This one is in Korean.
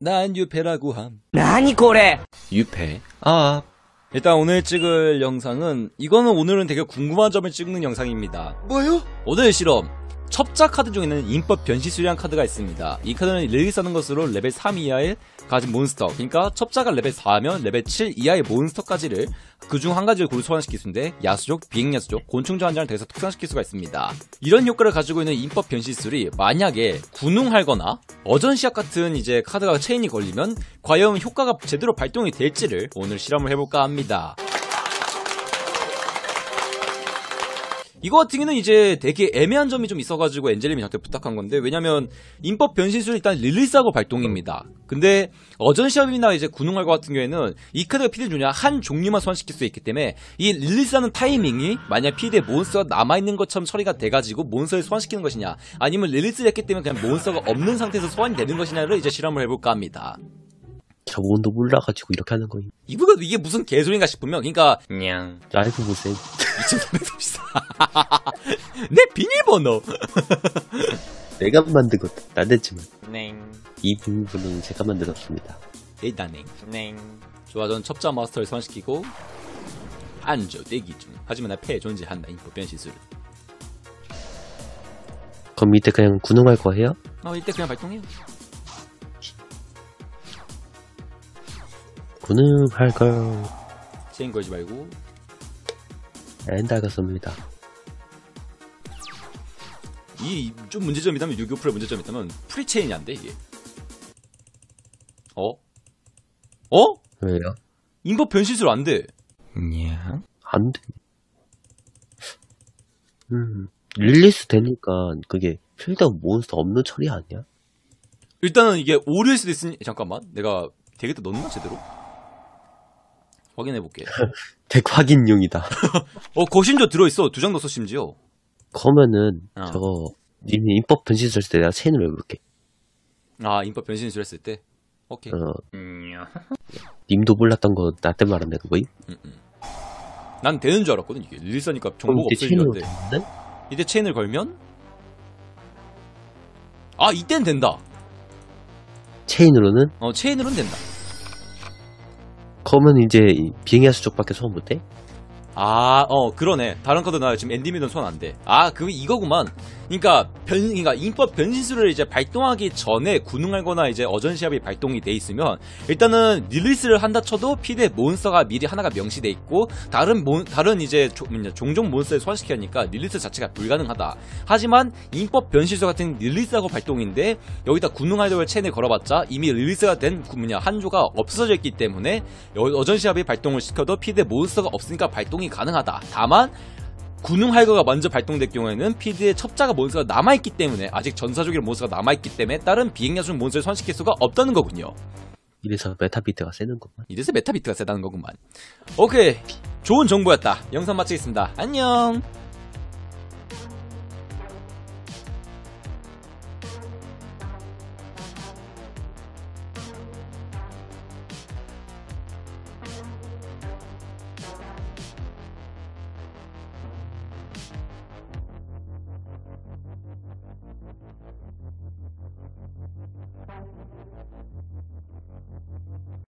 난 유패라고 함. 나니 고래. 유패. 아. 일단 오늘 찍을 영상은 이거는 오늘은 되게 궁금한 점을 찍는 영상입니다. 뭐요? 오늘 실험. 첩자 카드 중에는 인법 변시술이라는 카드가 있습니다. 이 카드는 릴리스하는 것으로 레벨 3 이하의 가진 몬스터, 그러니까 첩자가 레벨 4면 레벨 7 이하의 몬스터까지를 그중 한 가지를 고루 소환시킬 수 있는데 야수족, 비행야수족, 곤충조 한 장을 대해서 특성시킬 수가 있습니다. 이런 효과를 가지고 있는 인법 변시술이 만약에 군웅할거나 어전시합 같은 이제 카드가 체인이 걸리면 과연 효과가 제대로 발동이 될지를 오늘 실험을 해볼까 합니다. 이거 같은 경우는 이제 되게 애매한 점이 좀 있어가지고 엔젤님이 저한테 부탁한 건데, 왜냐면 인법 변신술은 일단 릴리스하고 발동입니다. 근데 어전시합이나 이제 군웅할 것 같은 경우에는 이 카드가 필드 중에 한 종류만 소환시킬 수 있기 때문에 이 릴리스하는 타이밍이 만약 필드에 몬스터가 남아있는 것처럼 처리가 돼가지고 몬스터를 소환시키는 것이냐, 아니면 릴리스를 했기 때문에 그냥 몬스터가 없는 상태에서 소환이 되는 것이냐를 이제 실험을 해볼까 합니다. 저번도 몰라가지고 이렇게 하는 거임. 이게 무슨 개소리인가 싶으면, 그니까 냥 알고 보세요. 내 비밀번호. 내가 만든 것도 안 됐지만 냉. 이 비밀번호는 제가 만들었습니다. 일단냉. 냉. 좋아, 전 첩자 마스터를 소환시키고 안조 대기 중. 하지만 나 패에 존재한다. 인법 변신술. 그럼 이때 그냥 군웅할 거예요? 이때 그냥 발동해요. 군웅할 걸. 체인 걸지 말고. 엔다겠습니다. 이 좀 문제점이 있다면, 유교 프로의 문제점이 있다면 프리체인이 안 돼, 이게. 왜요? 인법 변신술 안 돼. 안 돼. 릴리스 되니까 그게 필드 몬스터 없는 처리 아니야? 일단은 이게 오류일 수도 있으니, 잠깐만. 내가 되겠다 넣었나, 제대로? 확인해볼게. 덱 확인용이다. 거심조 들어있어. 2장 넣었어, 심지어. 그러면은 저거 님이 인법 변신술 했을 때 내가 체인을 외울게. 인법 변신술 했을 때? 오케이. 님도 몰랐던 거 나 때 말하는 거임? 난 되는 줄 알았거든. 이게 릴리스하니까 정보가 없어지는데. 이때 체인을 걸면? 이땐 된다. 체인으로는? 체인으로는 된다. 그러면 이제 비행야수 쪽밖에 소환 못해? 그러네. 다른 카드 나 지금 엔디미던 소환 안 돼. 그게 이거구만. 그러니까 인법 변신술을 이제 발동하기 전에 군웅할거나 이제 어전시합이 발동이 돼 있으면 일단은 릴리스를 한다 쳐도 필드에 몬스터가 미리 하나가 명시돼 있고 다른 이제 종종 몬스터를 소환시켜야 하니까 릴리스 자체가 불가능하다. 하지만 인법 변신술 같은 릴리스하고 발동인데 여기다 군웅할걸 체인을 걸어봤자 이미 릴리스가 된 한조가 없어져 있기 때문에 어전시합이 발동을 시켜도 필드에 몬스터가 없으니까 발동이 가능하다. 다만 군웅할거가 먼저 발동될 경우에는 필드에 첩자가 몬스터가 남아있기 때문에, 아직 전사족이랑 몬스터가 남아있기 때문에 다른 비행야수 몬스터를 소환시킬 수가 없다는 거군요. 이래서 메타비트가 세는구만. 이래서 메타비트가 세다는 거구만. 오케이, 좋은 정보였다. 영상 마치겠습니다. 안녕.